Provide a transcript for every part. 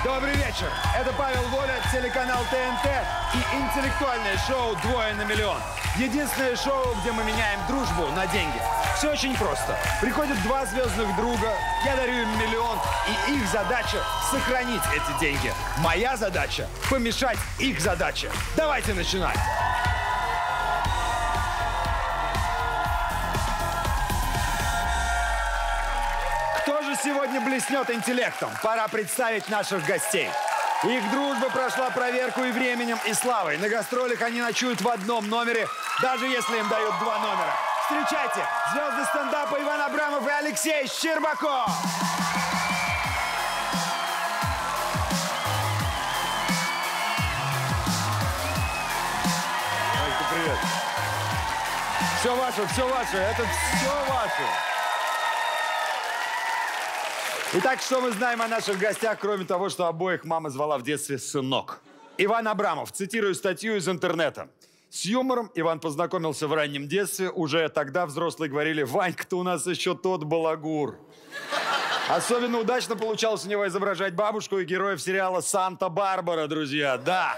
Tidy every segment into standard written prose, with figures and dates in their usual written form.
Добрый вечер. Это Павел Воля, телеканал ТНТ и интеллектуальное шоу «Двое на миллион». Единственное шоу, где мы меняем дружбу на деньги. Все очень просто. Приходят два звездных друга, я дарю им миллион, и их задача – сохранить эти деньги. Моя задача – помешать их задаче. Давайте начинать. Кто же сегодня блеснет интеллектом? Пора представить наших гостей. Их дружба прошла проверку и временем, и славой. На гастролях они ночуют в одном номере, даже если им дают два номера. Встречайте, звезды стендапа Иван Абрамов и Алексей Щербаков. Майка, привет. Все ваше, это все ваше. Итак, что мы знаем о наших гостях, кроме того, что обоих мама звала в детстве «сынок»? Иван Абрамов, цитирую статью из интернета. С юмором Иван познакомился в раннем детстве. Уже тогда взрослые говорили: «Ванька-то у нас еще тот балагур». Особенно удачно получалось у него изображать бабушку и героев сериала «Санта-Барбара», друзья. Да.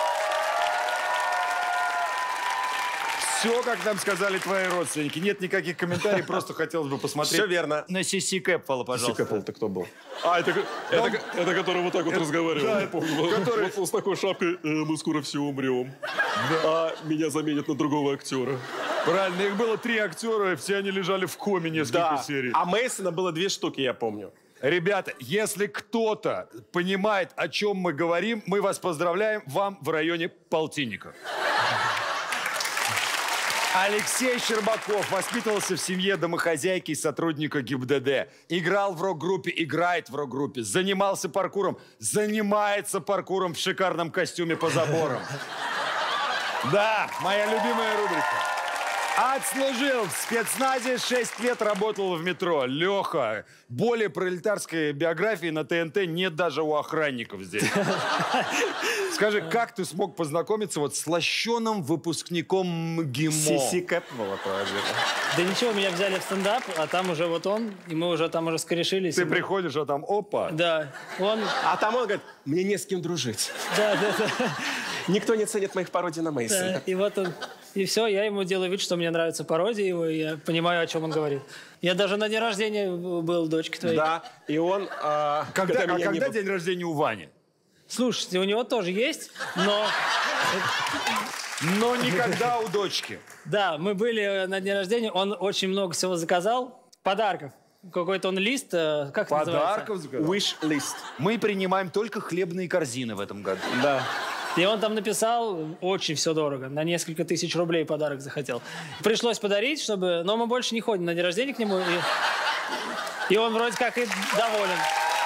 Все, как нам сказали твои родственники. Нет никаких комментариев, просто хотелось бы посмотреть. Все верно. На Сиси Кэпфелла, пожалуйста. Сиси Кэпфелл-то кто был? А, это который вот так вот разговаривал. Да, я помню. который... Вот с такой шапкой мы скоро все умрем. Да. А меня заменят на другого актера. Правильно, их было 3 актера, и все они лежали в коме несколько серий. А Мейсона было 2 штуки, я помню. Ребята, если кто-то понимает, о чем мы говорим, мы вас поздравляем, вам в районе полтинника. Алексей Щербаков воспитывался в семье домохозяйки и сотрудника ГИБДД. Играл в рок-группе, играет в рок-группе. Занимался паркуром, занимается паркуром в шикарном костюме по заборам. Да, моя любимая рубрика. Отслужил в спецназе, 6 лет работал в метро. Леха, более пролетарской биографии на ТНТ нет даже у охранников здесь. Скажи, как ты смог познакомиться вот с лощеным выпускником ГИМО? Сиси Кэпфелла, да ничего, меня взяли в стендап, а там уже вот он, и мы уже там уже скорешились. Ты приходишь, а там опа. Да, он... А там он говорит: мне не с кем дружить. Да. Никто не ценит моих пародий на Мейсона. Да, и вот он... И все, я ему делаю вид, что мне нравится пародия его, и я понимаю, о чем он говорит. Я даже на день рождения был у дочки твоей. Да, и он... Когда день рождения у Вани? Слушайте, у него тоже есть, но... Но никогда у дочки. Да, мы были на день рождения, он очень много всего заказал, подарков. Какой-то он лист, как это называется? Подарков заказал? Wish list. Мы принимаем только хлебные корзины в этом году. Да. И он там написал очень все дорого. На несколько тысяч рублей подарок захотел. Пришлось подарить, чтобы... Но мы больше не ходим на день рождения к нему. И он вроде как и доволен.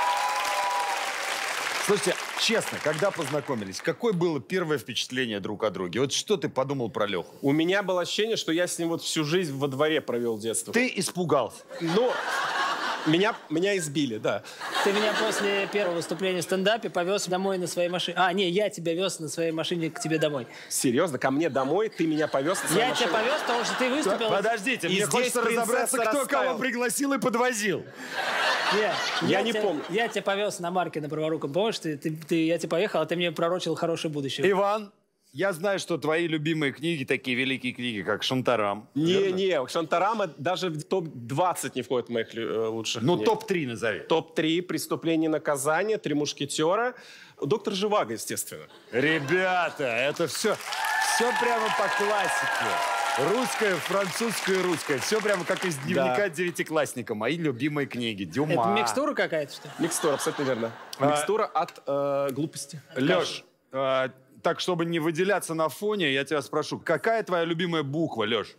Слушайте, честно, когда познакомились, какое было первое впечатление друг о друге? Вот что ты подумал про Леху? У меня было ощущение, что я с ним вот всю жизнь во дворе провел детство. Ты испугался? Ну, меня избили, да. Ты меня после первого выступления в стендапе повез домой на своей машине. А, не, я тебя вез на своей машине к тебе домой. Серьезно? Ко мне домой? Ты меня повез на своей машине? Я тебя повез, потому что ты выступил. Подождите, мне хочется разобраться, кто кого пригласил и подвозил. Я не помню. Я тебя повез на Марке на Праворуком. Помнишь, я тебе поехал, а ты мне пророчил хорошее будущее. Иван, я знаю, что твои любимые книги, такие великие книги, как «Шантарам». Не, «Шантарам» даже в топ-20 не входит моих лучших книг. Ну, топ-3 назови. Топ-3: «Преступление и наказание», «Три мушкетера», «Доктор Живаго», естественно. Ребята, это все прямо по классике. Русское, французское, русское. Все прямо как из дневника девятиклассника. Мои любимые книги. Дюма. Это микстура какая-то, что ли? Микстура, абсолютно верно. Микстура от глупости. Леш, так, чтобы не выделяться на фоне, я тебя спрошу, какая твоя любимая буква, Леш?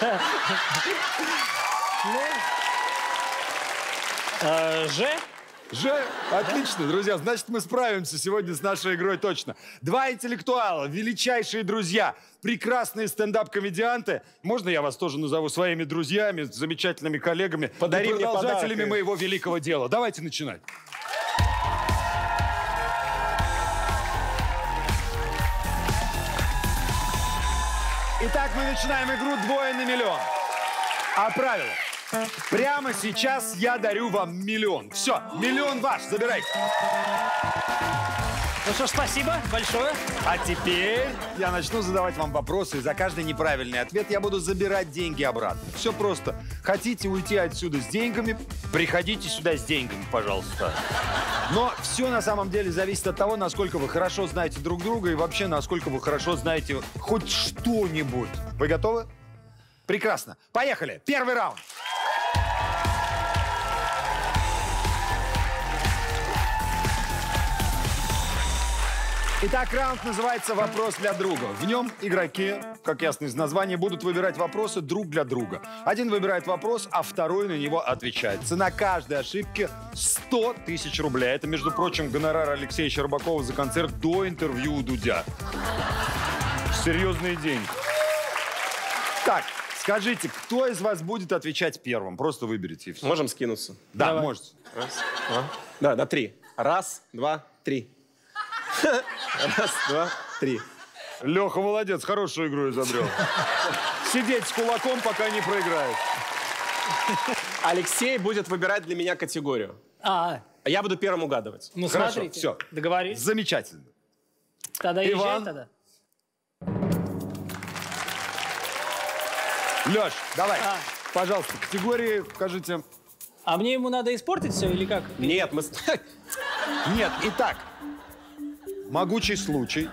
Ж? Ж? Отлично, друзья. Значит, мы справимся сегодня с нашей игрой точно. Два интеллектуала, величайшие друзья, прекрасные стендап-комедианты. Можно я вас тоже назову своими друзьями, замечательными коллегами, Подари мне продолжателями подарок. моего великого дела? Давайте начинать. Итак, мы начинаем игру «Двое на миллион». А правила? Прямо сейчас я дарю вам миллион. Все, миллион ваш, забирайте. Ну что ж, спасибо большое. А теперь я начну задавать вам вопросы, и за каждый неправильный ответ я буду забирать деньги обратно. Все просто. Хотите уйти отсюда с деньгами, приходите сюда с деньгами, пожалуйста. Но все на самом деле зависит от того, насколько вы хорошо знаете друг друга и вообще, насколько вы хорошо знаете хоть что-нибудь. Вы готовы? Прекрасно. Поехали. Первый раунд. Итак, раунд называется «Вопрос для друга». В нем игроки, как ясно из названия, будут выбирать вопросы друг для друга. Один выбирает вопрос, а второй на него отвечает. Цена каждой ошибки 100 тысяч рублей. Это, между прочим, гонорар Алексея Щербакова за концерт до интервью у Дудя. Серьезные деньги. Так, скажите, кто из вас будет отвечать первым? Просто выберите и все. Можем скинуться? Да, Давай. можете. Раз, два. Да, на 3. Раз, два, три. Раз, два, три. Леха молодец, хорошую игру изобрел. Сидеть с кулаком, пока не проиграет. Алексей будет выбирать для меня категорию. А, А я буду первым угадывать. ну Хорошо, смотрите. всё. Договорились? Замечательно. Тогда езжай Иван. тогда. Леш, давай, А. пожалуйста, категории, скажите. А мне ему надо испортить все или как? Нет, мы... Нет, итак, могучий случай.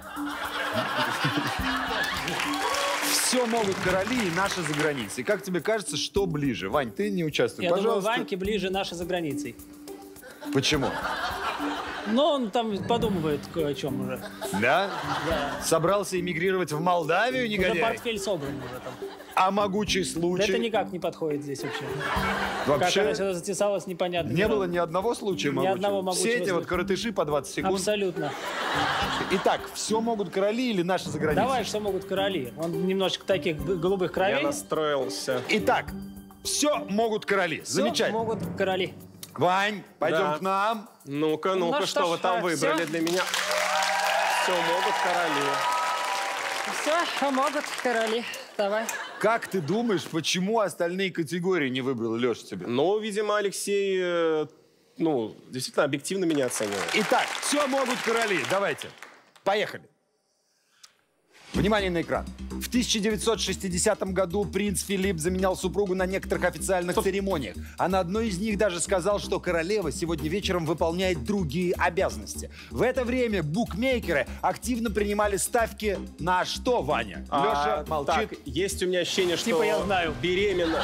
Все могут короли и наши за границей. Как тебе кажется, что ближе? Вань, ты не участвуй, Я думаю, пожалуйста. Ваньке ближе наши за границей. Почему? Но он там подумывает кое о чем уже. Да? Да. Собрался эмигрировать в Молдавию, Уже негодяй? портфель собран уже там. А могучий случай? Это никак не подходит здесь вообще. Вообще Как она сюда затесалась, непонятно. не было ни одного случая могучего? одного могучего Все эти вот случая. коротыши по 20 секунд. Абсолютно. Итак, все могут короли или наши за границей? Давай, что могут короли. Он немножечко таких голубых Я кровей. настроился. Итак, все могут короли. Всё Замечательно. могут короли. Вань, пойдем Да. к нам. Ну-ка, ну-ка, Ну что что вы ж, там выбрали всё? для меня? Все, могут короли. Все, могут короли. Давай. Как ты думаешь, почему остальные категории не выбрал Леша тебе? Ну, видимо, Алексей, ну, действительно объективно меня оценивает. Итак, все могут короли. Давайте. Поехали. Внимание на экран. В 1960 году принц Филипп заменял супругу на некоторых официальных церемониях. А на одной из них даже сказал, что королева сегодня вечером выполняет другие обязанности. В это время букмекеры активно принимали ставки на что, Ваня? Леша молчит. Так, есть у меня ощущение, что Типа я знаю. беременна.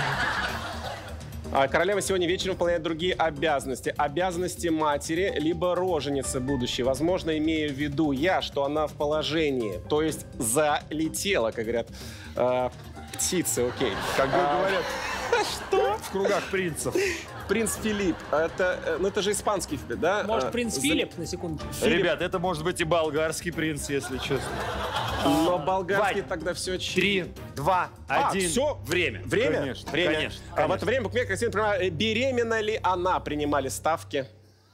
А королева сегодня вечером выполняет другие обязанности. Обязанности матери, либо роженицы будущей. Возможно, имея в виду я, что она в положении. То есть залетела, как говорят птицы, окей. Как говорят в кругах принцев. Принц Филипп. Это, ну, это же испанский, да? Может, принц За- Филипп, на секундочку. Ребят, это может быть и болгарский принц, если честно. Но болгарский Вань, тогда все 3, 2, 1. все? Время. Время? Конечно. Время. Конечно. А в это время букмекеры активно принимали, беременна ли она, принимали ставки.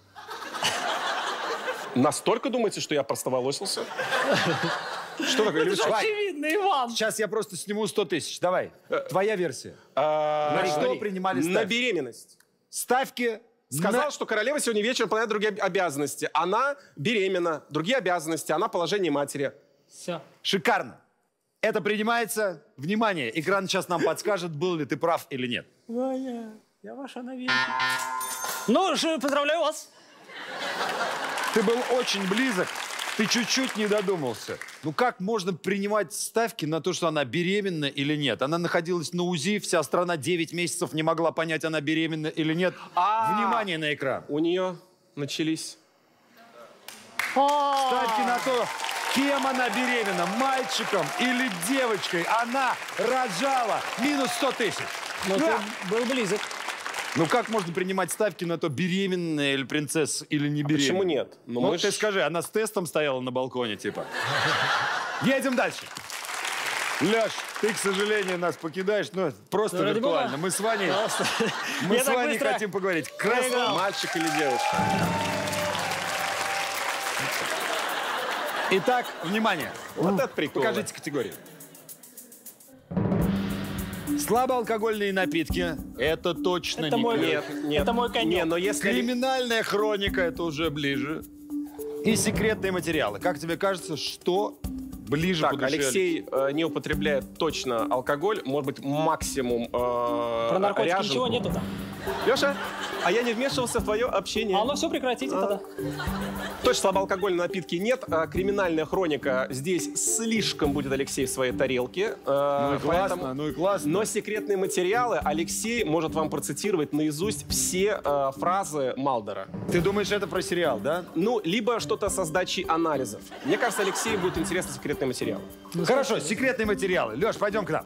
Настолько думаете, что я простоволосился? Что такое? Это же Вань, очевидно, Иван. Сейчас я просто сниму 100 тысяч. Давай. Твоя версия. На что говори. принимали На ставки? беременность. Ставки Сказал, что королева сегодня вечером выполняет другие обязанности. Она беременна, другие обязанности, она в положении матери. Все. Шикарно. Это принимается. Внимание, экран сейчас нам подскажет, был ли ты прав или нет. Ваня, я ваша новинка. Ну, поздравляю вас. Ты был очень близок, ты чуть-чуть не додумался. Ну как можно принимать ставки на то, что она беременна или нет? Она находилась на УЗИ, вся страна 9 месяцев не могла понять, она беременна или нет. Внимание на экран. У нее начались... Ставки на то, кем она беременна, мальчиком или девочкой. Она рожала. Минус 100 тысяч. Ну, Да. ты был близок. Ну как можно принимать ставки на то, беременная или принцесса, или не беременная? Почему нет? Ну, мы ты ж- скажи, она с тестом стояла на балконе, типа? Едем дальше. Леш, ты, к сожалению, нас покидаешь, но просто Ну, ради виртуально. бога. Мы с Ваней, Пожалуйста. мы Я с так Ваней быстро хотим поговорить. проиграл. Красава. Мальчик или девочка? Итак, внимание. Вот это прикольно. Покажите категорию. Слабоалкогольные напитки. Это точно Это не мой- пиво. Нет, нет. Это мой конек. Не, но если... Криминальная хроника. Это уже ближе. и секретные материалы. Как тебе кажется, что ближе по Так, душе? Алексей не употребляет точно алкоголь, может быть, максимум Про наркотики ряженку. ничего нету там. Леша, а я не вмешивался в твое общение. А ну все, прекратите тогда. Точно слабоалкогольные напитки нет. Криминальная хроника здесь слишком будет Алексей в своей тарелке. Ну и классно, ну и классно. Но секретные материалы Алексей может вам процитировать наизусть все фразы Малдера. Ты думаешь, это про сериал, да? Ну, либо что-то со сдачей анализов. Мне кажется, Алексею будет интересно секретные материалы. Хорошо, секретные материалы. Леш, пойдем к нам.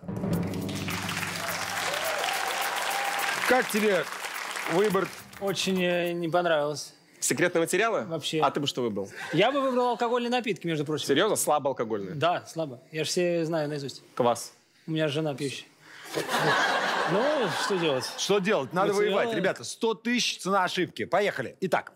Как тебе выбор? Очень не понравилось. Секретные материалы? Вообще. А ты бы что выбрал? Я бы выбрал алкогольные напитки, между прочим. Серьезно? Слабоалкогольные? Да, слабо. Я же все знаю наизусть. Квас. У меня жена пьющая. Ну, что делать? Что делать? Надо Материалы. воевать. Ребята, 100 тысяч цена ошибки. Поехали. Итак.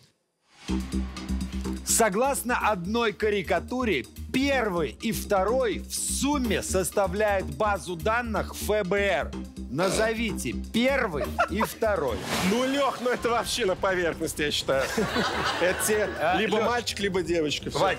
Согласно одной карикатуре, первый и второй в сумме составляют базу данных ФБР. Назовите первый и второй. Ну, Лех, ну это вообще на поверхности, я считаю. Это либо Лёш. мальчик, либо девочка. Всё. Вань,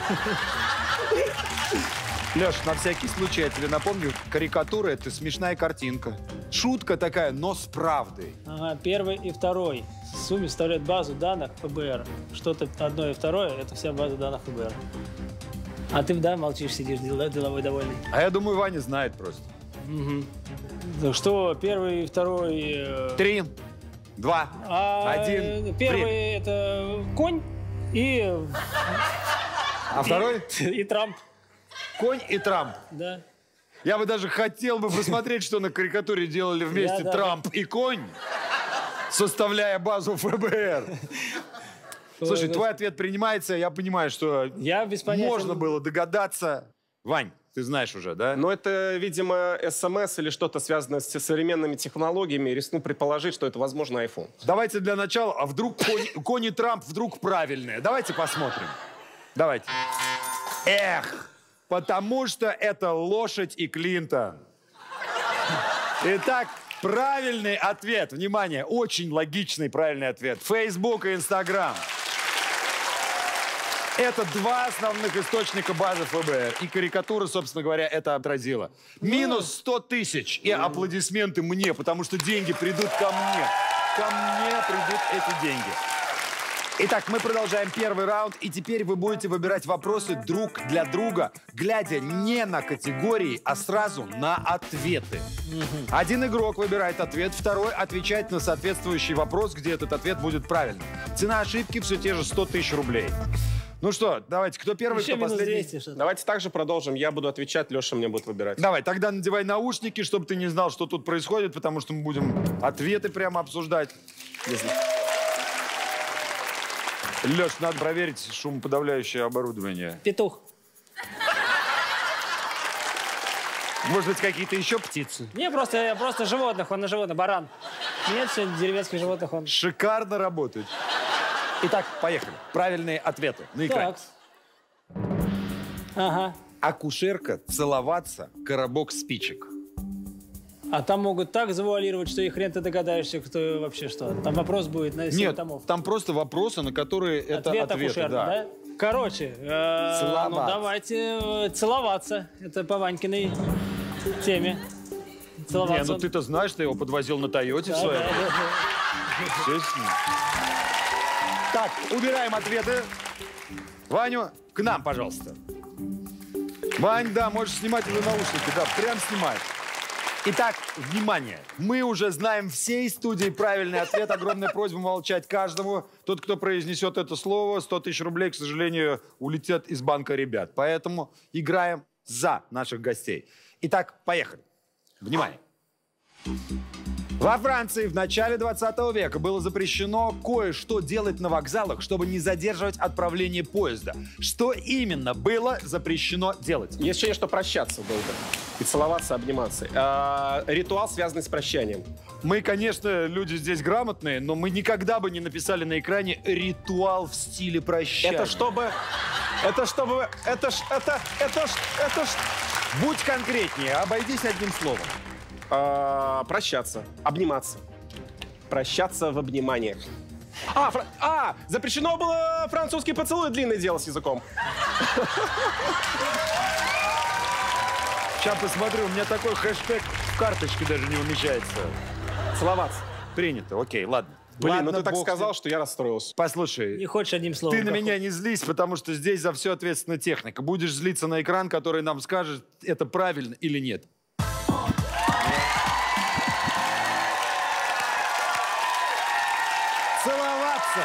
Леш, на всякий случай я тебе напомню, карикатура — это смешная картинка. Шутка такая, но с правдой. Ага, первый и второй. В сумме составляют базу данных ФБР. Что-то одно и второе — это вся база данных ФБР. А ты, да, молчишь, сидишь, деловой довольный. А я думаю, Ваня знает просто. Так что первый и второй... 3, 2, 1. Первый это конь и А второй? и Трамп. Конь и Трамп. Да. Я бы даже хотел бы посмотреть, что на карикатуре делали вместе Да. Трамп и конь, составляя базу ФБР. Слушай, твой ответ принимается. Я понимаю, что Я без понятия. можно было догадаться. Вань, ты знаешь уже, да? Но это, видимо, СМС или что-то связанное с современными технологиями. Рискну предположить, что это, возможно, iPhone. Давайте для начала, а вдруг конь и Трамп вдруг правильные? Давайте посмотрим. Давайте. Эх, потому что это лошадь и Клинтон. Итак, правильный ответ. Внимание, очень логичный правильный ответ. Facebook и Instagram. Это два основных источника базы ФБР. И карикатура, собственно говоря, это отразила. Минус 100 тысяч. И аплодисменты мне, потому что деньги придут ко мне. Ко мне придут эти деньги. Итак, мы продолжаем первый раунд. И теперь вы будете выбирать вопросы друг для друга, глядя не на категории, а сразу на ответы. Один игрок выбирает ответ, второй отвечает на соответствующий вопрос, где этот ответ будет правильным. Цена ошибки все те же 100 тысяч рублей. Ну что, давайте, кто первый, Еще кто минус последний? 200 что-то. Давайте также продолжим. Я буду отвечать, Леша мне будет выбирать. Давай, тогда надевай наушники, чтобы ты не знал, что тут происходит, потому что мы будем ответы прямо обсуждать. Леш, надо проверить шумоподавляющее оборудование. Петух. Может быть, какие-то еще птицы? Не, просто животных, он на животных, баран. Нет, сегодня деревенских животных он. Шикарно работает. Итак, поехали. Правильные ответы на экране. Так. Ага. Акушерка целоваться, коробок спичек. А там могут так завуалировать, что и хрен ты догадаешься, кто вообще что. Там вопрос будет на 7 Нет, томов. там просто вопросы, на которые это ответы. акушерка, да? Короче, Целоваться. ну давайте целоваться. Это по Ванькиной теме. Не, Целоваться. ну ты-то знаешь, ты его подвозил на Тойоте в своем. Естественно. Так, убираем ответы. Ваню, к нам, пожалуйста. Вань, да, можешь снимать уже наушники, да, прям снимай. Итак, внимание, мы уже знаем всей студии правильный ответ. Огромная просьба молчать каждому. Тот, кто произнесет это слово, 100 тысяч рублей, к сожалению, улетят из банка ребят. Поэтому играем за наших гостей. Итак, поехали. Внимание. Во Франции в начале 20 века было запрещено кое-что делать на вокзалах, чтобы не задерживать отправление поезда. Что именно было запрещено делать? Есть ощущение, что прощаться долго. И целоваться, обниматься. Ритуал, связанный с прощанием. Мы, конечно, люди здесь грамотные, но мы никогда бы не написали на экране ритуал в стиле прощания. Это чтобы... Будь конкретнее, обойдись одним словом. Прощаться, обниматься. Прощаться в обниманиях. Запрещено было французский поцелуй, длинное дело с языком. Сейчас посмотрю, у меня такой хэштег в карточке даже не умещается. Целоваться. Принято, окей, ладно. Блин, Ладно, ну ты так бог с ним. сказал, что я расстроился. Послушай, Не хочешь одним словом. ты на как меня не злись, потому что здесь за все ответственна техника. Будешь злиться на экран, который нам скажет, это правильно или нет. Целоваться!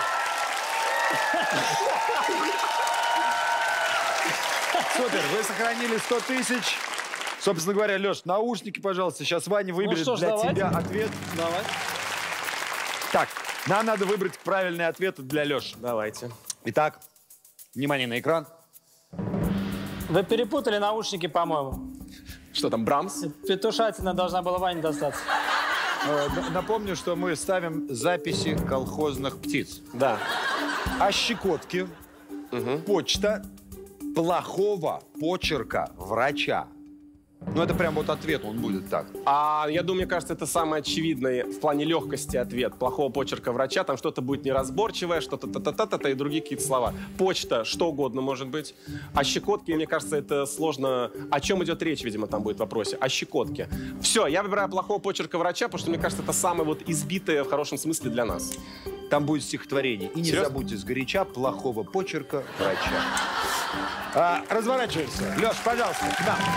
Супер, вы сохранили 100 тысяч. Собственно говоря, Леш, наушники, пожалуйста. Сейчас Ваня выберет что ж, для давайте. тебя ответ. Давай. Так, нам надо выбрать правильный ответ для Леши. Давайте. Итак, внимание на экран. Вы перепутали наушники, по-моему. Что там, Брамс? Петушатина должна была Ване достаться. Напомню, что мы ставим записи колхозных птиц. Да. А щекотки, почта плохого почерка врача. Ну, это прям вот ответ, он будет так. Я думаю, мне кажется, это самый очевидный в плане легкости ответ. Плохого почерка врача, там что-то будет неразборчивое, что-то та-та-та-та-та и другие какие-то слова. Почта, что угодно может быть. А щекотки, мне кажется, это сложно. О чем идет речь, видимо, там будет в вопросе. О щекотке. Все, я выбираю плохого почерка врача, потому что, мне кажется, это самое вот избитое в хорошем смысле для нас. Там будет стихотворение. И не Серьезно? забудьте сгоряча плохого почерка врача. Разворачиваемся. Леш, пожалуйста, к нам.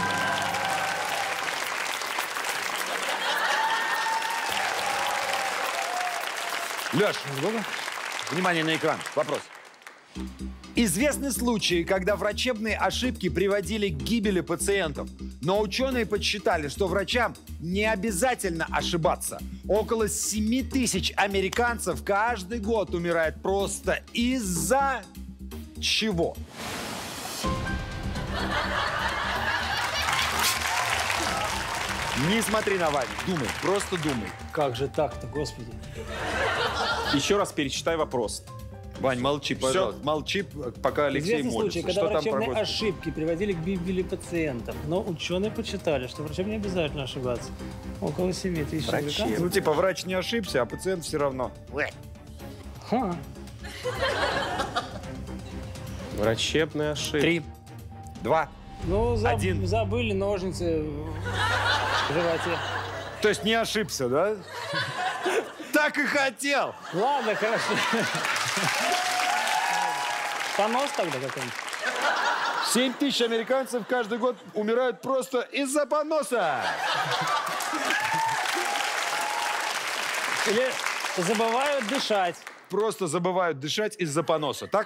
Леш, внимание на экран. Вопрос. Известны случаи, когда врачебные ошибки приводили к гибели пациентов. Но ученые подсчитали, что врачам не обязательно ошибаться. Около 7 тысяч американцев каждый год умирает просто из-за чего? Не смотри на Ваню, думай, просто думай. Как же так-то, господи. Еще раз перечитай вопрос. Вань, молчи, пожалуйста. Молчи, пока Алексей Известны молится. случаи, когда Что там врачебные про ошибки приводили к гибели пациентов. Но ученые подсчитали, что врачам не обязательно ошибаться. Около 7 тысяч американцев. Ну, типа, врач не ошибся, а пациент все равно. Ха. Врачебная ошибка. 3, 2. Ну, Один. забыли ножницы в животе. То есть не ошибся, да? Так и хотел. Ладно, хорошо. Понос тогда какой-нибудь. 7 тысяч американцев каждый год умирают просто из-за поноса. Или забывают дышать. Просто забывают дышать из-за поноса, так?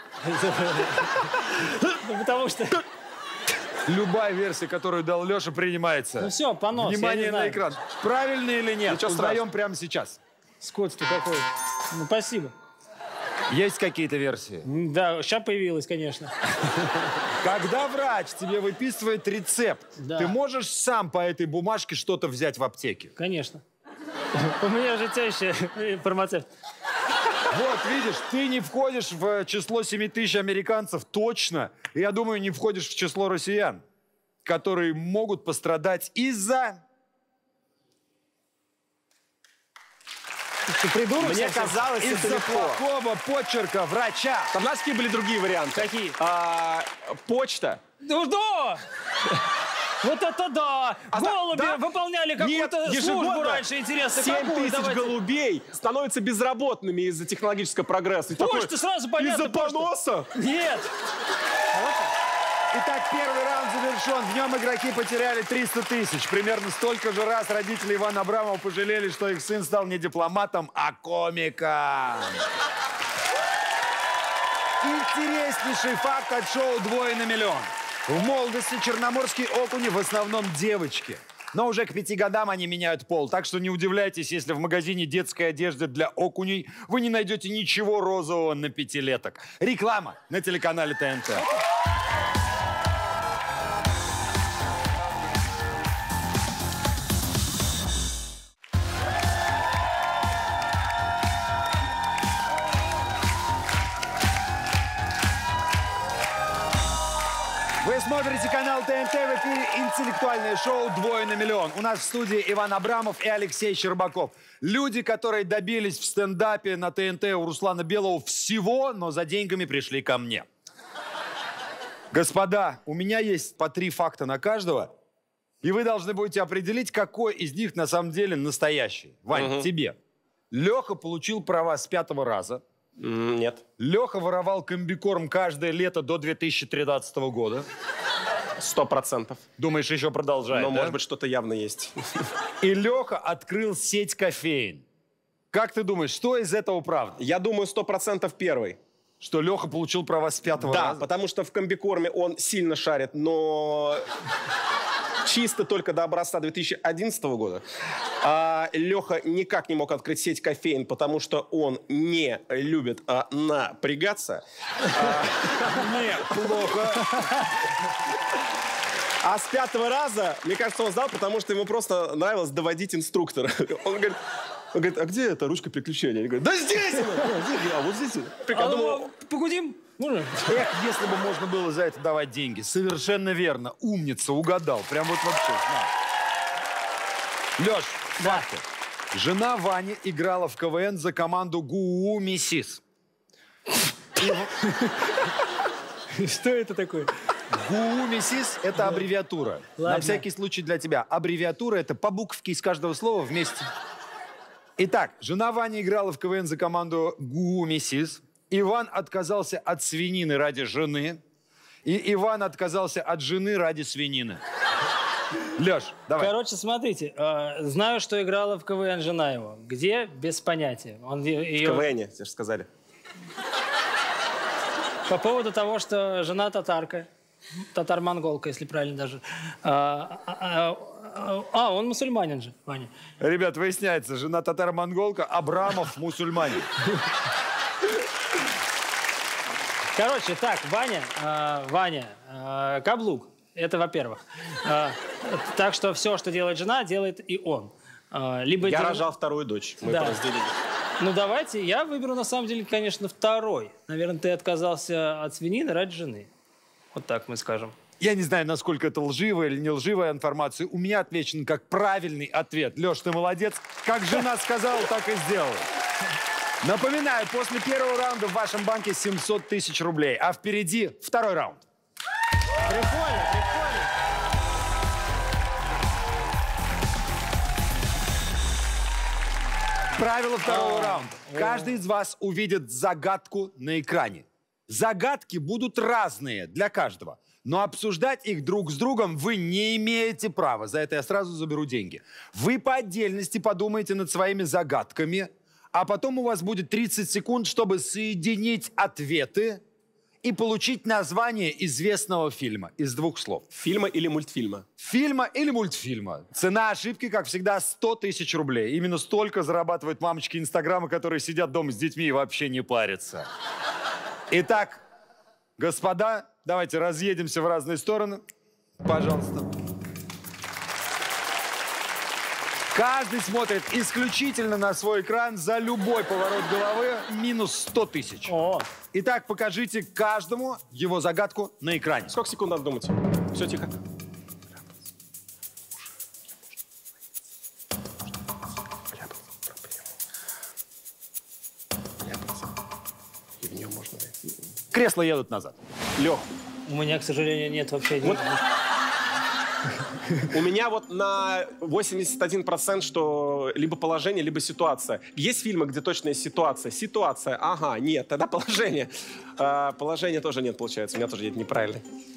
Ну, потому что... Любая версия, которую дал Леша, принимается. Ну все, понос, я не Внимание на знаю. экран. Правильно или нет? Ничего Узнаем прямо сейчас. Скотство какое. Ну, спасибо. Есть какие-то версии? Да, сейчас появилось, конечно. Когда врач тебе выписывает рецепт, Да. ты можешь сам по этой бумажке что-то взять в аптеке? Конечно. У меня же теща фармацевт. Вот, видишь, ты не входишь в число 7 тысяч американцев точно. И, я думаю, не входишь в число россиян, которые могут пострадать из-за... Ты придурок Мне совсем? казалось, это Из-за легко. плохого почерка врача. Там, знаешь, какие были другие варианты? Какие? Почта. Ну да! Вот это да! Голуби да? выполняли какую-то Нет, службу ежегодно раньше, интересно. 7 какую? тысяч Давайте. голубей становятся безработными из-за технологического прогресса. И Почта такой, сразу понятно. Из-за поноса? Нет! Итак, первый раунд завершен. В нем игроки потеряли 300 тысяч. Примерно столько же раз родители Ивана Абрамова пожалели, что их сын стал не дипломатом, а комиком. Интереснейший факт от шоу «Двое на миллион». В молодости черноморские окуни в основном девочки. Но уже к 5 годам они меняют пол. Так что не удивляйтесь, если в магазине детской одежды для окуней вы не найдете ничего розового на пятилеток. Реклама на телеканале ТНТ. Вы смотрите канал ТНТ, в эфире интеллектуальное шоу «Двое на миллион». У нас в студии Иван Абрамов и Алексей Щербаков. Люди, которые добились в стендапе на ТНТ у Руслана Белого всего, но за деньгами пришли ко мне. Господа, у меня есть по 3 факта на каждого, и вы должны будете определить, какой из них на самом деле настоящий. Вань, тебе. Леха получил права с 5-го раза. Нет. Леха воровал комбикорм каждое лето до 2013 года. 100%. Думаешь, еще продолжает, Но, да? может быть, что-то явно есть. И Леха открыл сеть кофеин. Как ты думаешь, что из этого правда? Я думаю, 100% первый. Что Леха получил права с 5-го Да, раза? потому что в комбикорме он сильно шарит, но чисто только до образца 2011 года. А Леха никак не мог открыть сеть кофеин, потому что он не любит напрягаться. Нет, плохо. А с 5-го раза, мне кажется, он сдал, потому что ему просто нравилось доводить инструктора. Он говорит, а где эта ручка переключения? Я говорю, да здесь она! Вот здесь. Я думал, Погудим? Можно? Эх, если бы можно было за это давать деньги. Совершенно верно. Умница, угадал. Прям вот вообще знал. Леш, факты. Жена Вани играла в КВН за команду ГУУ МИСИС. Что это такое? ГУУ МИСИС – это аббревиатура. Ладно. На всякий случай для тебя. Аббревиатура – это по буковке из каждого слова вместе. Итак, жена Вани играла в КВН за команду ГУУ МИСИС. Иван отказался от свинины ради жены. И Иван отказался от жены ради свинины. Леш, давай. Короче, смотрите. Знаю, что играла в КВН жена его. Где? Без понятия. Он в ее... КВНе, тебе же сказали. По поводу того, что жена татарка. Татар-монголка, если правильно даже. Он мусульманин же, Ваня. Ребят, выясняется, жена татаро-монголка, Абрамов мусульманин. Короче, так, Ваня, каблук. Это во-первых. Так что все, что делает жена, делает и он. Либо Я рожал вторую дочь. Мы Да. разделили. Ну, давайте, я выберу, на самом деле, конечно, второй. Наверное, ты отказался от свинины ради жены. Вот так мы скажем. Я не знаю, насколько это лживая или не лживая информация. У меня отвечен как правильный ответ. Леш, ты молодец. Как жена сказала, так и сделала. Напоминаю, после первого раунда в вашем банке 700 тысяч рублей. А впереди второй раунд. Прикольно, прикольно. Правило второго раунда. Каждый из вас увидит загадку на экране. Загадки будут разные для каждого. Но обсуждать их друг с другом вы не имеете права. За это я сразу заберу деньги. Вы по отдельности подумаете над своими загадками, а потом у вас будет 30 секунд, чтобы соединить ответы и получить название известного фильма из 2 слов. Фильма или мультфильма? Фильма или мультфильма. Цена ошибки, как всегда, 100 тысяч рублей. Именно столько зарабатывают мамочки Инстаграма, которые сидят дома с детьми и вообще не парятся. Итак, господа, давайте разъедемся в разные стороны. Пожалуйста. Каждый смотрит исключительно на свой экран. За любой поворот головы минус 100 тысяч. О, Итак, покажите каждому его загадку на экране. Сколько секунд надо думать? Все, тихо. И в нее можно найти. Кресла едут назад. Лех, у меня, к сожалению, нет вообще... у меня вот на 81%, что либо положение, либо ситуация. Есть фильмы, где точно есть ситуация. Ситуация, ага, нет, тогда положение. Положение тоже нет, получается. У меня тоже нет неправильно.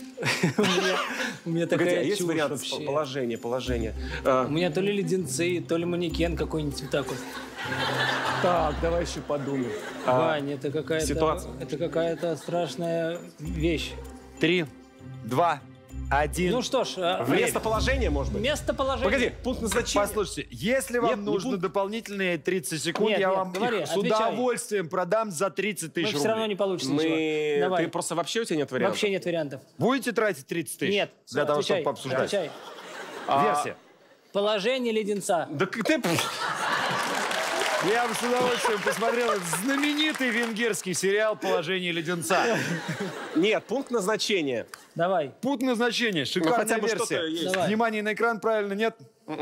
У меня Погоди, такая а есть чушь вариант вообще. положение? У меня то ли леденцы, то ли манекен какой-нибудь вот так вот. Так, давай еще подумаем. Вань, это какая-то... ситуация. Это какая-то страшная вещь. 3, 2, 1. Ну что ж, Местоположение, может быть? местоположение. Погоди, пункт назначения. Послушайте, если вам Нет, не нужно пункт. дополнительные 30 секунд, Нет, я нет, вам говори, их с отвечай. удовольствием продам за 30 Но тысяч все равно рублей. не получится ничего. Мы... Давай. Ты просто вообще у тебя нет вариантов? Вообще нет вариантов. Будете тратить 30 тысяч? Нет. Для того, Отвечай, чтобы пообсуждать. отвечай. Версия. Положение леденца. Да ты... Я бы с удовольствием посмотрел этот знаменитый венгерский сериал «Положение леденца». Нет, пункт назначения. Давай. Пункт назначения. Шикарная хотя бы что-то версия. есть. Давай. Внимание на экран, правильно, нет?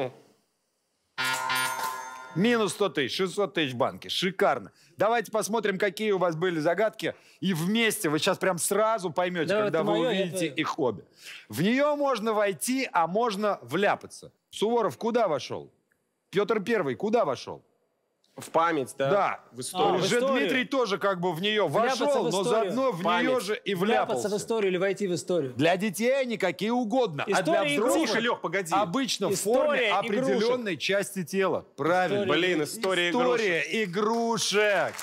Минус 100 тысяч, 600 тысяч в банке. Шикарно. Давайте посмотрим, какие у вас были загадки. И вместе вы сейчас прям сразу поймете, Да, когда это вы моё, я увидите твоё. их обе. В нее можно войти, а можно вляпаться. Суворов куда вошел? Петр Первый куда вошел? В память, да? Да. В историю. в Уже историю. Дмитрий тоже как бы в нее Вляпаться вошел, в но историю. заодно в нее Память. же и Вляпаться в вляпался. историю или войти в историю. Для детей они какие угодно. А для История взрослых Тише, Лех, погоди. обычно в История форме определенной части тела. Правильно. История. Блин, история История игрушек.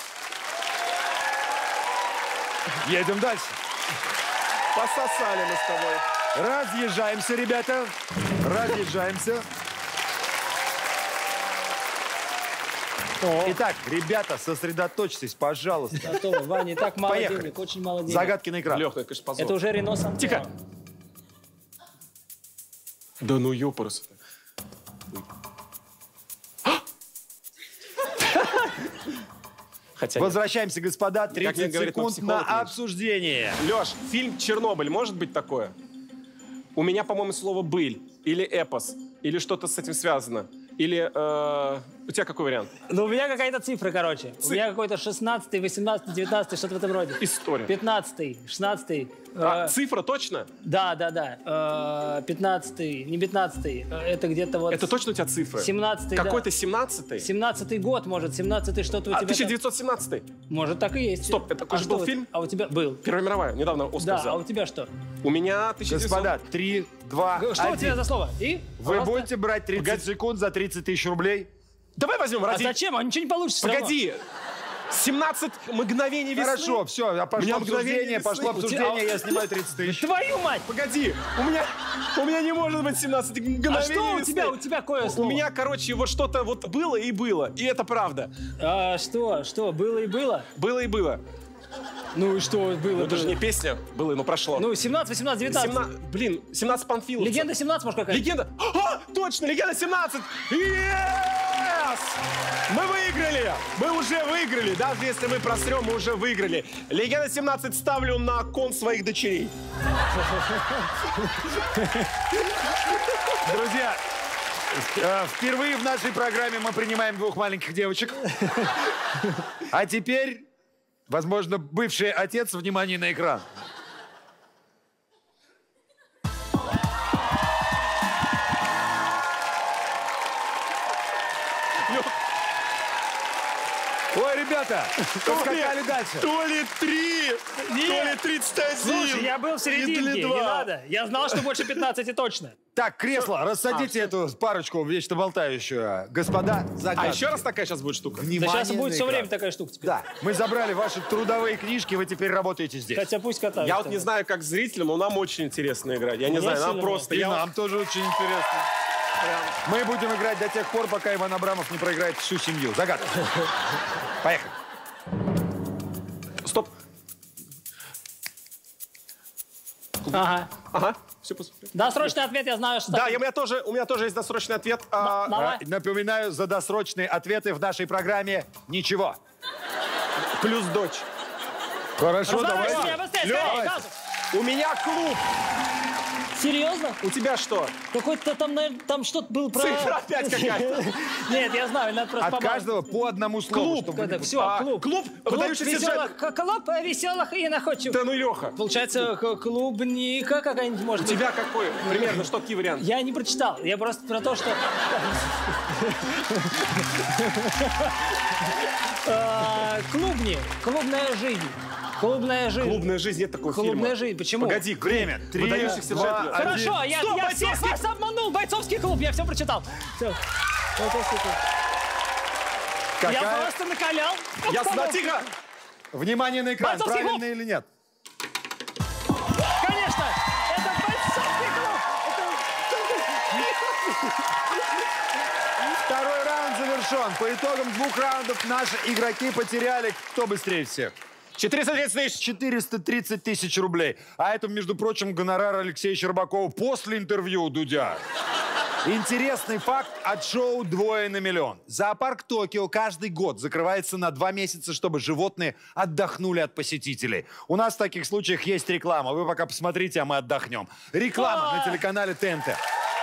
Едем дальше. Пососали мы с тобой. Разъезжаемся, ребята. Разъезжаемся. Итак, ребята, сосредоточьтесь, пожалуйста. Готово. Ваня, и так мало Поехали. денег, очень мало денег. Загадки на экран. Лех, это, конечно, позор. Это уже Рено сам. Тихо. Да ну ёпарас. Хотя нет. Возвращаемся, господа. Как мне 30 говорит мой секунд на психолог, нет. обсуждение. Леш, фильм «Чернобыль» может быть такое? У меня, по-моему, слово «быль» или «эпос», или что-то с этим связано. Или у тебя какой вариант? Ну, у меня какая-то цифра, короче. У меня какой-то 16-й, 18-й, 19-й, что-то в этом роде. История. 15-й, 16-й. Цифра точно? Да. 15-й, не 15-й. Это где-то вот... Это точно у тебя цифра? 17-й, да. Какой-то 17-й? 17-й год, может. 17-й что-то у А, тебя... там- 1917-й? Может, так и есть. Стоп, это такой же что был у- фильм? А у тебя... Был. Первая мировая, недавно Оскар Да, а взял. у тебя что? У меня 1900... Господа, 3, 2, Что 1. у тебя за слово? И? Вы Пожалуйста. будете брать 30 секунд за 30 тысяч рублей? Давай возьмем А ради... зачем? А ничего не получится. всё равно. Погоди! 17 мгновений весны? Хорошо, все, пошло меня мгновение обсуждение, весны. пошло У тебя- обсуждение, я снимаю 30 тысяч. Твою мать! Погоди! У меня не может быть 17 мгновений А что у весны. тебя? У тебя какое слово? У меня, короче, вот что-то вот было и было. И это правда. А, что? Было и было? Было и было. Ну и что было? Ну, это же было? не песня. Было, но прошло. Ну, 17, 18, 19. Блин, 17 Панфиловцев. Легенда 17, может, какая-то? Легенда. А, точно, легенда 17. Yes! Мы выиграли. Мы уже выиграли. Даже если мы просрем, мы уже выиграли. Легенда 17 ставлю на кон своих дочерей. Друзья, впервые в нашей программе мы принимаем двух маленьких девочек. А теперь, возможно, бывший отец, внимание на экран. Ой, ребята, поскакали дальше. То ли 3, то ли 31. Слушай, я был в серединке, или не 2. надо. Я знал, что больше 15 точно. Так, кресло, рассадите эту парочку вечно болтающую. Господа, загадки. А еще раз такая сейчас будет штука? Да Внимание сейчас будет на все экран. время такая штука теперь. Да, мы забрали ваши трудовые книжки, вы теперь работаете здесь. Хотя пусть катаются. Я вот не знаю, как зрителям, но нам очень интересно играть. Я не знаю, нам сильно просто... И я- нам тоже очень интересно. Мы будем играть до тех пор, пока Иван Абрамов не проиграет всю семью. Загадка. Поехали. Стоп. Ага. Ага, все посмотрим. Досрочный ответ, я знаю, что... Да, у меня тоже есть досрочный ответ. Давай. Напоминаю, за досрочные ответы в нашей программе ничего. Плюс дочь. Хорошо, Разворачивай давайте. меня быстрее, Лёва, скорее, газу. У меня клуб. Серьезно? У тебя что? Какой-то там, наверное, там что-то было про... Цифра опять какая-то. Нет, я знаю, надо просто От каждого по одному слову. Клуб. чтобы не- Все, клуб. Клуб выдающийся веселых, клуб веселых и находчивых. Да ну, Леха. Получается, клубника какая-нибудь может У быть. тебя какой? Примерно, что какие варианты? Я не прочитал, я просто про то, что... Клубни, клубная жизнь. Клубная жизнь. Клубная жизнь, нет такого фильма. Клубная жизнь, почему? Погоди, Время. Три, Выдающихся два, джентльменов. один. Хорошо, я всех бойцовский- вас обманул. Бойцовский клуб, я все прочитал. Всё. Бойцовский клуб. Я Какая? просто накалял. Я смотрю, тихо. Внимание на экран, Бойцовский правильно клуб. или нет? Конечно, это бойцовский клуб. Второй раунд завершен. По итогам 2 раундов наши игроки потеряли кто быстрее всех. 430 тысяч. 430 тысяч рублей. А это, между прочим, гонорар Алексея Щербакова после интервью у Дудя. Интересный факт от шоу «Двое на миллион». Зоопарк Токио каждый год закрывается на 2 месяца, чтобы животные отдохнули от посетителей. У нас в таких случаях есть реклама. Вы пока посмотрите, а мы отдохнем. Реклама на телеканале ТНТ.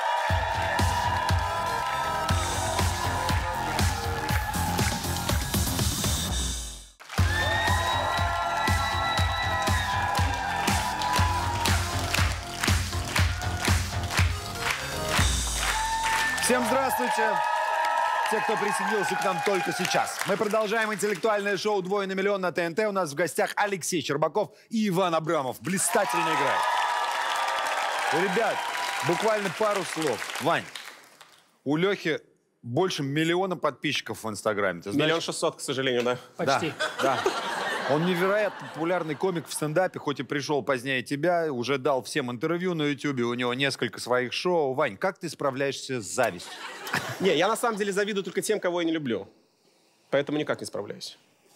Всем здравствуйте! Те, кто присоединился к нам только сейчас. Мы продолжаем интеллектуальное шоу «Двое на миллион» на ТНТ. У нас в гостях Алексей Щербаков и Иван Абрамов. Блистательно играют. Ребят, буквально пару слов. Вань, у Лехи больше 1 миллиона подписчиков в Инстаграме. Ты знаешь? 1 600 000, к сожалению, да. Почти. Да. Он невероятно популярный комик в стендапе, хоть и пришел позднее тебя, уже дал всем интервью на Ютубе, у него несколько своих шоу. Вань, как ты справляешься с завистью? Не, я на самом деле завидую только тем, кого я не люблю. Поэтому никак не справляюсь.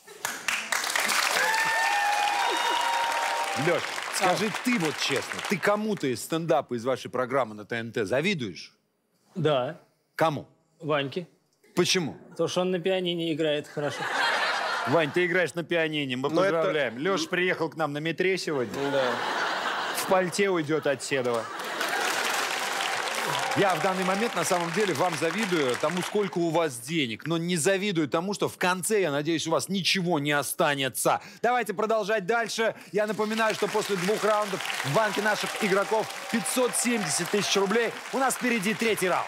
Леш, скажи ты вот честно, ты кому-то из стендапа, из вашей программы на ТНТ завидуешь? Да. Кому? Ваньке. Почему? Потому что он на пианине играет хорошо. Вань, ты играешь на пианине, мы поздравляем. Леша приехал к нам на метре сегодня. Да. В пальте уйдет от Седова. Я в данный момент, на самом деле, вам завидую тому, сколько у вас денег, но не завидую тому, что в конце, я надеюсь, у вас ничего не останется. Давайте продолжать дальше. Я напоминаю, что после 2 раундов в банке наших игроков 570 000 рублей. У нас впереди 3-й раунд.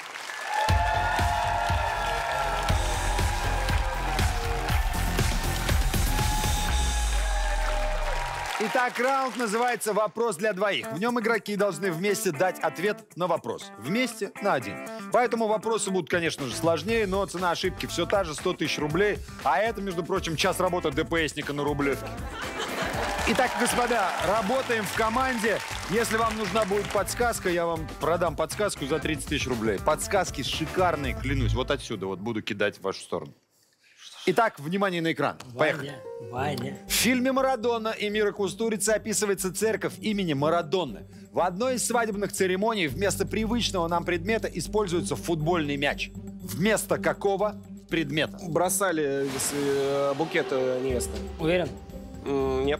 Итак, раунд называется «Вопрос для двоих». В нем игроки должны вместе дать ответ на вопрос. Вместе на один. Поэтому вопросы будут, конечно же, сложнее, но цена ошибки все та же, 100 000 рублей. А это, между прочим, час работы ДПСника на Рублевке. Итак, господа, работаем в команде. Если вам нужна будет подсказка, я вам продам подсказку за 30 000 рублей. Подсказки шикарные, клянусь. Вот отсюда вот буду кидать в вашу сторону. Итак, внимание на экран. Поехали. Ваня. В фильме «Марадона» Эмира Кустурицы описывается церковь имени Марадонны. В одной из свадебных церемоний вместо привычного нам предмета используется футбольный мяч. Вместо какого предмета? Бросали букет невесты. Уверен? Нет.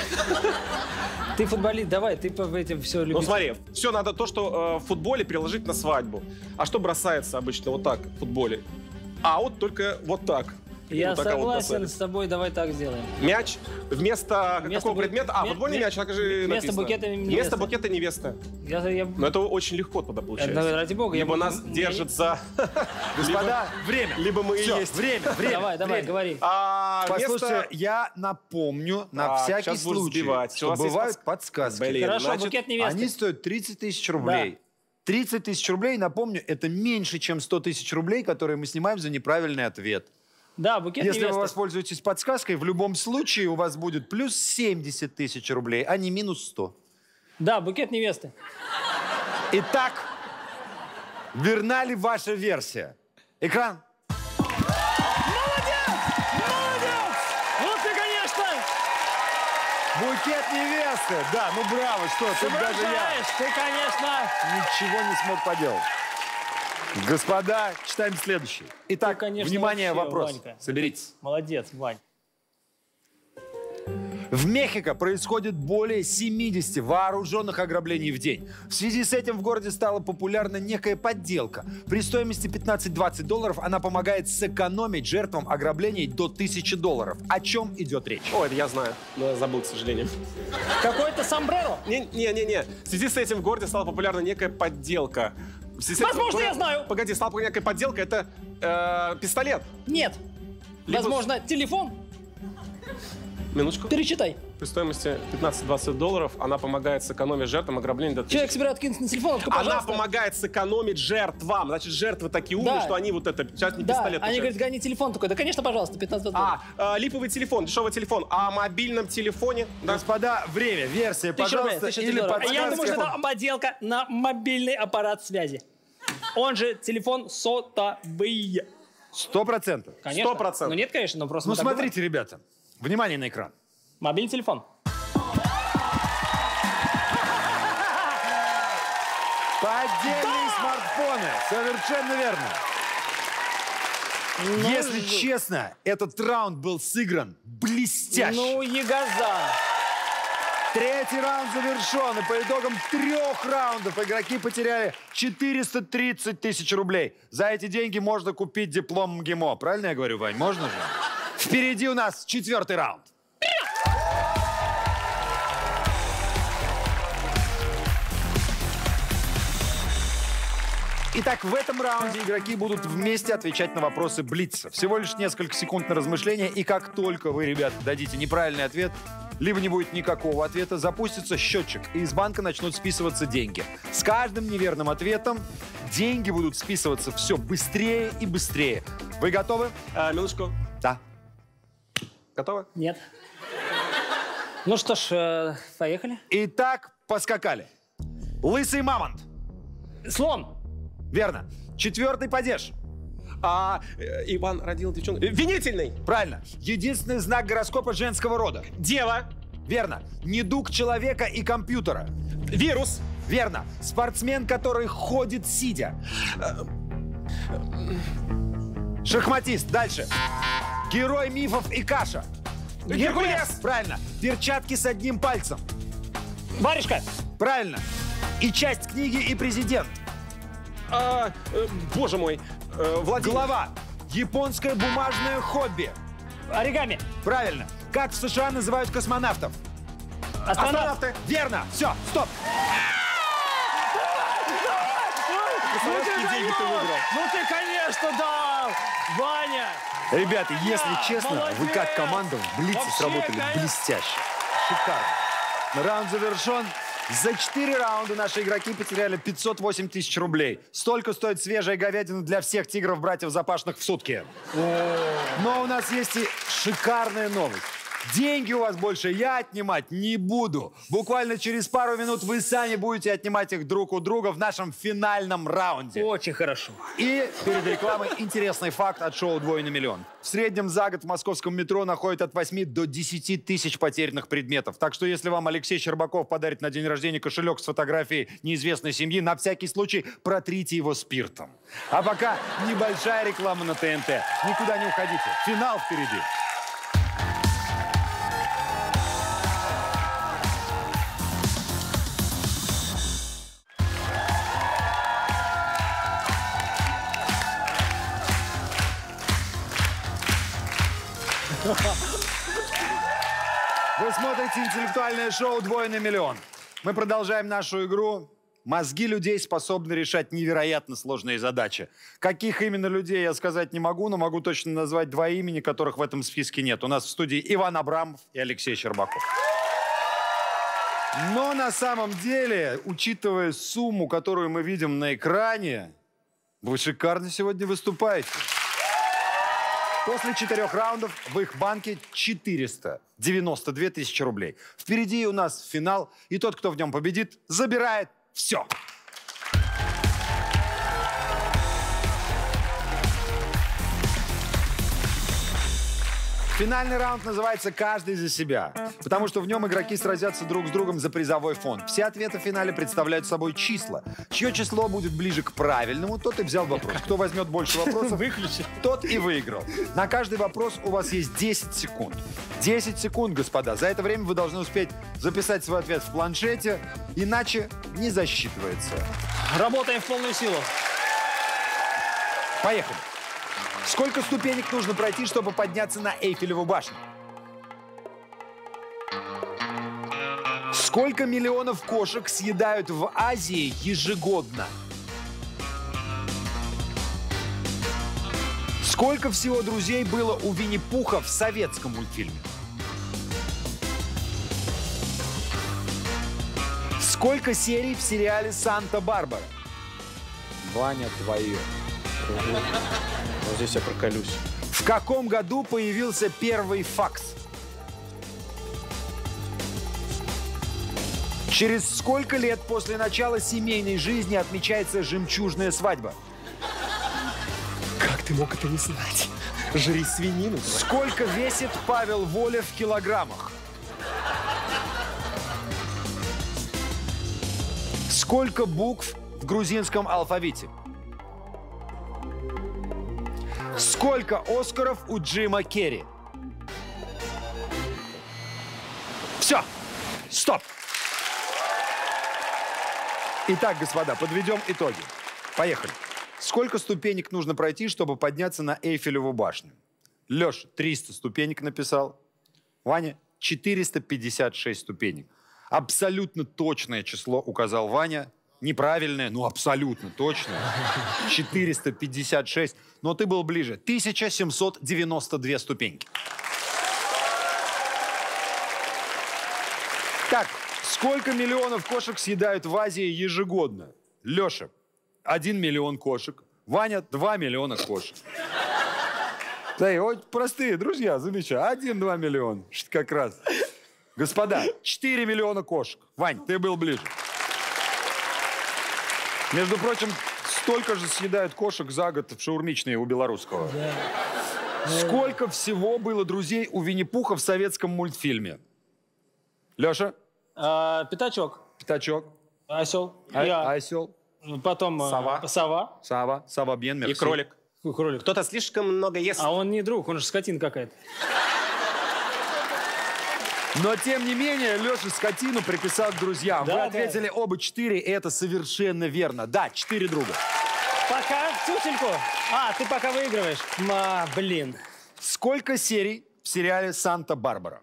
Ты футболист, давай, ты по этим все любишь. Ну смотри, все надо то, что в футболе переложить на свадьбу. А что бросается обычно вот так в футболе? А вот только вот так. Я вот согласен с тобой, давай так сделаем. Мяч вместо какого предмета? Футбольный мяч, так же вместо написано. букета невесты. Вместо букета невеста. Я... Но это очень легко тогда получается. Ради бога. Либо нас держит за... Господа, время. Либо мы и Всё, есть. время. Давай, говори. Послушайте, я напомню на всякий сейчас буду случай, сбивать. что У вас есть бывают подсказки. Блин, Хорошо, значит, букет невесты. Они стоят 30 000 рублей. 30 000 рублей, напомню, это меньше, чем 100 000 рублей, которые мы снимаем за неправильный ответ. Да, букет Если невесты. вы воспользуетесь подсказкой, в любом случае у вас будет плюс 70 000 рублей, а не минус 100. Да, букет невесты. Итак, верна ли ваша версия? Экран. Молодец! Вот ты, конечно! Букет невесты. Да, ну браво, что, тут даже я Ты, конечно... ничего не смог поделать. Господа, читаем следующий. Итак, Ты, конечно, внимание, вообще, вопрос. Ванька. Соберитесь. Молодец, Вань. В Мехико происходит более 70 вооруженных ограблений в день. В связи с этим в городе стала популярна некая подделка. При стоимости $15-20 она помогает сэкономить жертвам ограблений до $1000. О чем идет речь? О, это я знаю, но я забыл, к сожалению. Какой-то сомбреро? Не. В связи с этим в городе стала популярна некая подделка. Возможно, я знаю. Погоди, стала популярна некая подделка. Это пистолет. Нет. Либо Возможно, телефон? Минуточку. Перечитай. При стоимости $15-20 она помогает сэкономить жертвам ограбления до 1000. Человек собирает кинуть на телефон, только, Она пожалуйста. помогает сэкономить жертвам. Значит, жертвы такие умные, Да. что они вот это... Сейчас не Да, пистолет. они получают. говорят, гони телефон такой. Да, конечно, пожалуйста, $15-20. Липовый телефон, дешевый телефон. А о мобильном телефоне... Да. Господа, время, версия, 1000 рублей, пожалуйста, 1000 или долларов. подсказка. Я думаю, что это подделка на мобильный аппарат связи. Он же телефон сотовый. 100%. Конечно. 100%. Ну нет, конечно, но просто... Ну мы так смотрите, ребята, внимание на экран. думаем. Мобильный телефон. Поддельные смартфоны. Совершенно верно. Если честно, этот раунд был сыгран блестяще. Ну, ягоза. Третий раунд завершен, и по итогам 3 раундов игроки потеряли 430 тысяч рублей. За эти деньги можно купить диплом МГИМО. Правильно я говорю, Вань? Можно же? Впереди у нас 4-й раунд. Итак, в этом раунде игроки будут вместе отвечать на вопросы Блица. Всего лишь несколько секунд на размышление, и как только вы, ребята, дадите неправильный ответ, либо не будет никакого ответа, запустится счетчик, и из банка начнут списываться деньги. С каждым неверным ответом деньги будут списываться все быстрее и быстрее. Вы готовы? Минуточку. Да. Готовы? Нет. Ну что ж, поехали. Итак, поскакали. Лысый мамонт. Слон. Верно. 4-й падеж. Иван родил девчонку. Винительный. Правильно. Единственный знак гороскопа женского рода. Дева. Верно. Недуг человека и компьютера. Вирус. Верно. Спортсмен, который ходит сидя. Шахматист. Дальше. Герой мифов и каша. Геркулес. Правильно. Перчатки с одним пальцем. Варежка. Правильно. И часть книги и президент. Боже мой. Владимир. Глава. Японское бумажное хобби. Оригами. Правильно. Как в США называют космонавтов? Астронавты. Верно. Все, стоп. Ну ты, конечно, дал! Ваня! Ребята, если честно, вы как молодец! команда в Блице Вообще, сработали конечно. блестяще. Шикарно. Раунд завершен. За 4 раунда наши игроки потеряли 508 тысяч рублей. Столько стоит свежая говядина для всех тигров-братьев Запашных в сутки. Но у нас есть и шикарная новость. Деньги у вас больше я отнимать не буду. Буквально через пару минут вы сами будете отнимать их друг у друга в нашем финальном раунде. Очень хорошо. И перед рекламой интересный факт от шоу «Двойной миллион». В среднем за год в московском метро находят от 8 до 10 тысяч потерянных предметов. Так что если вам Алексей Щербаков подарит на день рождения кошелек с фотографией неизвестной семьи, на всякий случай протрите его спиртом. А пока небольшая реклама на ТНТ. Никуда не уходите. Финал впереди. Вы смотрите интеллектуальное шоу «Двойной миллион». Мы продолжаем нашу игру. Мозги людей способны решать невероятно сложные задачи. Каких именно людей я сказать не могу, но могу точно назвать 2 имени, которых в этом списке нет. У нас в студии Иван Абрамов и Алексей Щербаков. Но на самом деле, учитывая сумму, которую мы видим на экране, вы шикарно сегодня выступаете. После 4 раундов в их банке 492 тысячи рублей. Впереди у нас финал, и тот, кто в нем победит, забирает все. Финальный раунд называется «Каждый за себя», потому что в нем игроки сразятся друг с другом за призовой фонд. Все ответы в финале представляют собой числа. Чье число будет ближе к правильному, тот и взял вопрос. Кто возьмет больше вопросов, тот и выиграл. На каждый вопрос у вас есть 10 секунд. 10 секунд, господа. За это время вы должны успеть записать свой ответ в планшете, иначе не засчитывается. Работаем в полную силу. Поехали. Сколько ступенек нужно пройти, чтобы подняться на Эйфелеву башню? Сколько миллионов кошек съедают в Азии ежегодно? Сколько всего друзей было у Винни-Пуха в советском мультфильме? Сколько серий в сериале «Санта-Барбара»? Ваня, твое. Вот здесь я проколюсь. В каком году появился первый факс? Через сколько лет после начала семейной жизни отмечается жемчужная свадьба? Как ты мог это не знать? Жри свинину. Сколько весит Павел Воля в килограммах? Сколько букв в грузинском алфавите? Сколько Оскаров у Джима Керри? Все. Стоп. Итак, господа, подведем итоги. Поехали. Сколько ступенек нужно пройти, чтобы подняться на Эйфелеву башню? Леша 300 ступенек написал. Ваня 456 ступенек. Абсолютно точное число указал Ваня. Неправильное, но абсолютно точное. 456. Но ты был ближе. 1792 ступеньки. Так, сколько миллионов кошек съедают в Азии ежегодно? Леша, 1 миллион кошек. Ваня, 2 миллиона кошек. Да, вот простые друзья, замечаю. 1-2 миллиона. Как раз. Господа, 4 миллиона кошек. Вань, ты был ближе. Между прочим, столько же съедают кошек за год в шаурмичные у белорусского. Да. Сколько всего было друзей у Винни-Пуха в советском мультфильме? Леша? Пятачок. Пятачок. Осел. Осел. Потом Сова. Сова. Сова Бен, мерси. И кролик. Кролик. Кто-то слишком много ест. А он не друг, он же скотина какая-то. Но, тем не менее, Леша скотину приписал к друзьям. Да, Вы ответили оба 4, и это совершенно верно. Да, 4 друга. Пока тютельку. Ты пока выигрываешь. Блин. Сколько серий в сериале «Санта-Барбара»?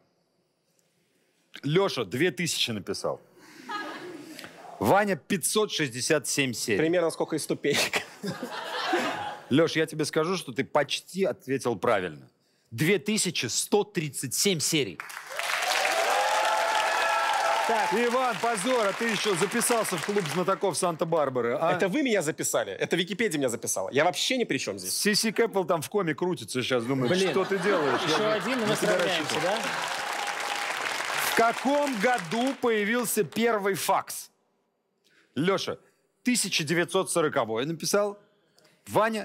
Леша 2000 написал. Ваня 567 серий. Примерно сколько и ступенек. Леш, я тебе скажу, что ты почти ответил правильно. 2137 серий. Так. Иван, позор, а ты еще записался в клуб знатоков Санта-Барбары. А? Это вы меня записали? Это Википедия меня записала? Я вообще ни при чем здесь. Сиси Кэппл там в коме крутится сейчас, думает, Блин. что ты делаешь? Еще один, и мы справляемся, да? В каком году появился первый факс? Леша, 1940-й написал. Ваня,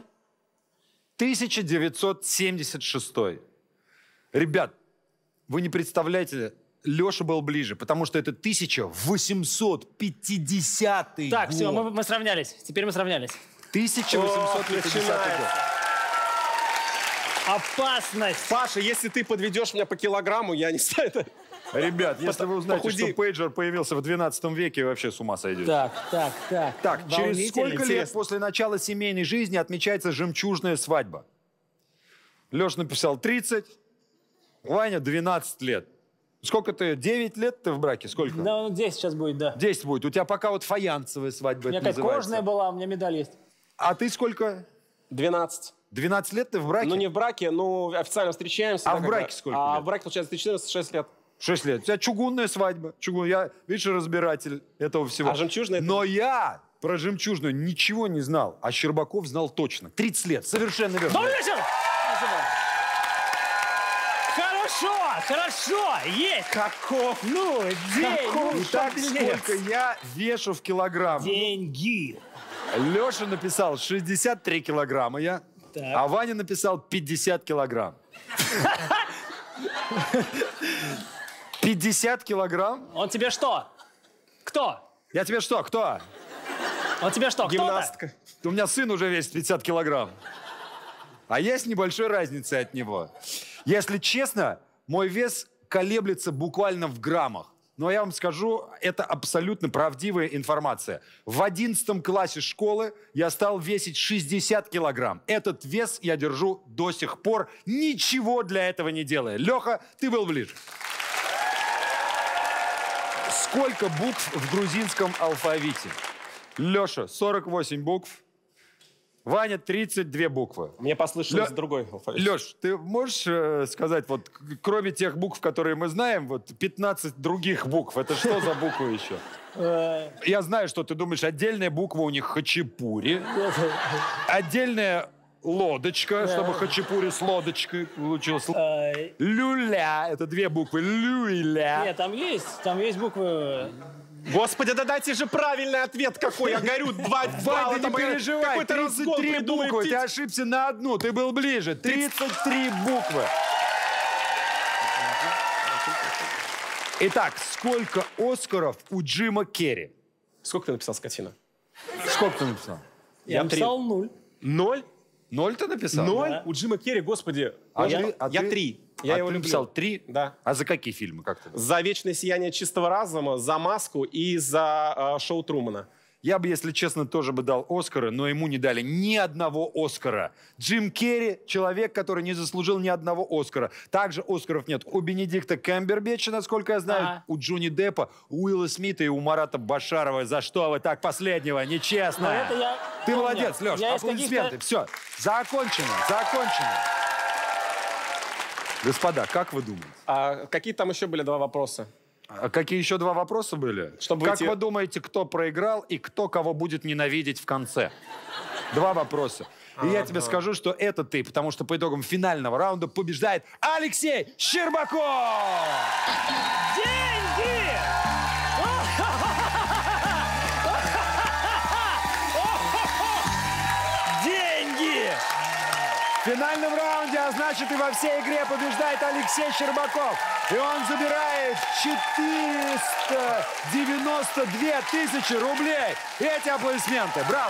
1976. Ребят, вы не представляете, Леша был ближе, потому что это 1850 Так, год. все, мы сравнялись. Теперь мы сравнялись. 1850 год. Опасность. Паша, если ты подведешь меня по килограмму, я не знаю. Это... Ребят, если вы узнаете, похудей. что пейджер появился в 12 веке, вообще с ума сойдете. Так, через сколько лет после начала семейной жизни отмечается жемчужная свадьба? Леша написал 30, Ваня 12 лет. Сколько ты? 9 лет ты в браке? Сколько? Да, 10 сейчас будет, да. 10 будет. У тебя пока вот фаянсовая свадьба. У меня это какая называется. кожная была, у меня медаль есть. А ты сколько? 12. 12 лет ты в браке? Ну, не в браке, ну, официально встречаемся. А да, в браке как-то. сколько А лет? в браке, получается, 6 лет. 6 лет. У тебя чугунная свадьба. Я, видишь, разбиратель этого всего. А жемчужная? Но я про жемчужную ничего не знал. А Щербаков знал точно. 30 лет. Совершенно верно. Добрый вечер! Хорошо, есть. Каков? Ну, день. Итак, сколько я вешу в килограммах? Деньги. Леша написал 63 килограмма я, Так. а Ваня написал 50 килограмм. 50 килограмм? Он тебе что? Кто? Я тебе что, кто? Он тебе что? Кто-то? Гимнастка. У меня сын уже весит 50 килограмм. А я с небольшой разницей от него. Если честно, мой вес колеблется буквально в граммах. Но я вам скажу, это абсолютно правдивая информация. В 11 классе школы я стал весить 60 килограмм. Этот вес я держу до сих пор, ничего для этого не делая. Леха, ты был ближе. Сколько букв в грузинском алфавите? Леша, 48 букв. Ваня, 32 буквы. Мне послышалось другой алфавит. Леш, ты можешь сказать, вот кроме тех букв, которые мы знаем, вот 15 других букв, это что за буквы еще? Я знаю, что ты думаешь, отдельная буква у них хачапури, отдельная лодочка, чтобы хачапури с лодочкой получилось. Люля, это 2 буквы, люля. Нет, там есть буквы. Господи, да дайте же правильный ответ какой. Я горю 2 балла. Ваня, не переживай, Какой-то разгон 33 придумай, буквы, ты птиц. ошибся на одну, ты был ближе. 33 буквы. Итак, сколько Оскаров у Джима Керри? Сколько ты написал, скотина? Сколько ты написал? Я написал 0. 0? 0 ты написал? 0? Да. У Джима Керри, господи. А я ты? 3. Я А его ты люблю. написал 3? Да. А за какие фильмы? Как ты? За «Вечное сияние чистого разума», за «Маску» и за шоу Трумана. Я бы, если честно, тоже бы дал Оскара, но ему не дали ни одного Оскара. Джим Керри — человек, который не заслужил ни одного Оскара. Также Оскаров нет у Бенедикта Камбербэтча, насколько я знаю, Ага. у Джонни Деппа, у Уилла Смита и у Марата Башарова. За что вы так последнего? Нечестно. Но это я Ты помню. молодец, Леш. Я из Аплодисменты. Все. Закончено. Закончено. Господа, как вы думаете? А какие там еще были 2 вопроса? А какие еще 2 вопроса были? Чтобы как выйти- вы думаете, кто проиграл и кто кого будет ненавидеть в конце? 2 вопроса. И я тебе скажу, что это ты, потому что по итогам финального раунда побеждает Алексей Щербаков! Деньги! Деньги! В финальном раунде, а значит и во всей игре побеждает Алексей Щербаков. И он забирает 492 тысячи рублей. И эти аплодисменты. Браво!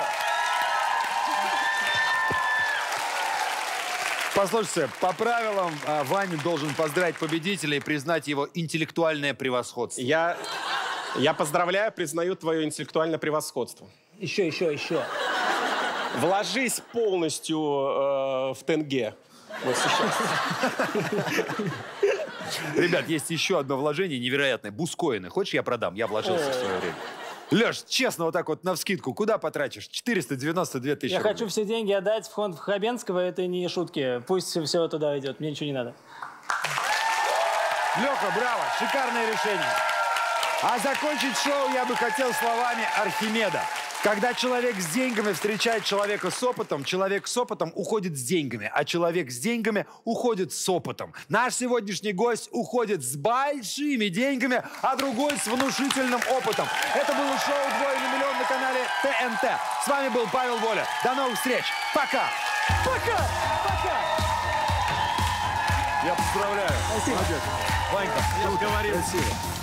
Послушайте, по правилам Ваня должен поздравить победителя и признать его интеллектуальное превосходство. Я поздравляю, признаю твое интеллектуальное превосходство. Еще. Вложись полностью в тенге. Вот сейчас. Ребят, есть еще одно вложение невероятное. Бускоины. Хочешь, я продам? Я вложился в свое время. Леш, честно, вот так вот навскидку, куда потратишь? 492 тысячи Я рублей. хочу все деньги отдать в фонд Хабенского, это не шутки. Пусть все туда идет, мне ничего не надо. Леха, браво, шикарное решение. А закончить шоу я бы хотел словами Архимеда. Когда человек с деньгами встречает человека с опытом, человек с опытом уходит с деньгами, а человек с деньгами уходит с опытом. Наш сегодняшний гость уходит с большими деньгами, а другой с внушительным опытом. Это было шоу «Двое на миллион» на канале ТНТ. С вами был Павел Воля. До новых встреч. Пока. Пока. Пока. Я поздравляю. Спасибо. Ванька, Я же говорил. Спасибо.